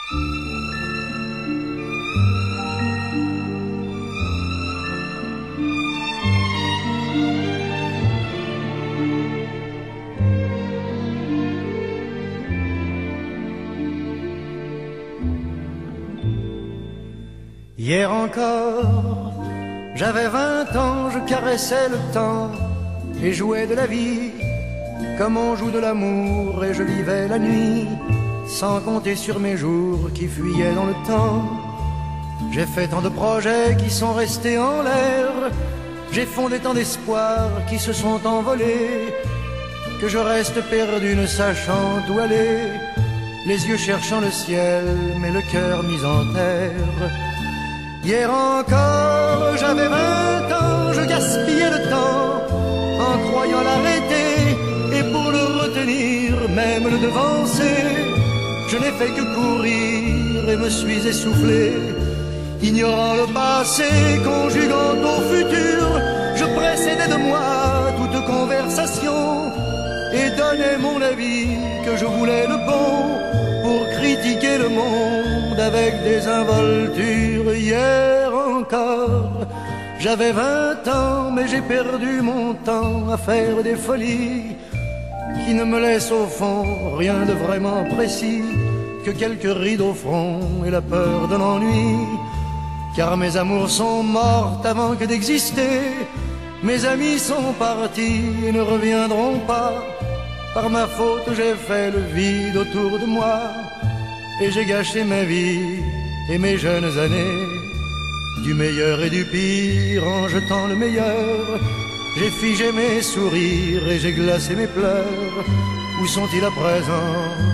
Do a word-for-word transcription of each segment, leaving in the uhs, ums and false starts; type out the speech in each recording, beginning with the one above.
Hier encore, j'avais vingt ans, je caressais le temps et jouais de la vie comme on joue de l'amour, et je vivais la nuit sans compter sur mes jours qui fuyaient dans le temps. J'ai fait tant de projets qui sont restés en l'air, j'ai fondé tant d'espoirs qui se sont envolés, que je reste perdu ne sachant où aller, les yeux cherchant le ciel mais le cœur mis en terre. Hier encore, j'avais vingt ans, je gaspillais le temps en croyant l'arrêter, et pour le retenir, même le devancer, je n'ai fait que courir et me suis essoufflé. Ignorant le passé, conjuguant au futur, je précédais de moi toute conversation et donnais mon avis que je voulais le bon pour critiquer le monde avec des involtures. Hier encore, j'avais vingt ans, mais j'ai perdu mon temps à faire des folies qui ne me laissent au fond rien de vraiment précis que quelques rides au front et la peur de l'ennui. Car mes amours sont mortes avant que d'exister, mes amis sont partis et ne reviendront pas. Par ma faute j'ai fait le vide autour de moi, et j'ai gâché ma vie et mes jeunes années. Du meilleur et du pire en jetant le meilleur, j'ai figé mes sourires et j'ai glacé mes pleurs. Où sont-ils à présent,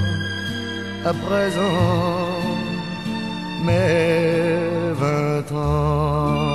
à présent, mes vingt ans?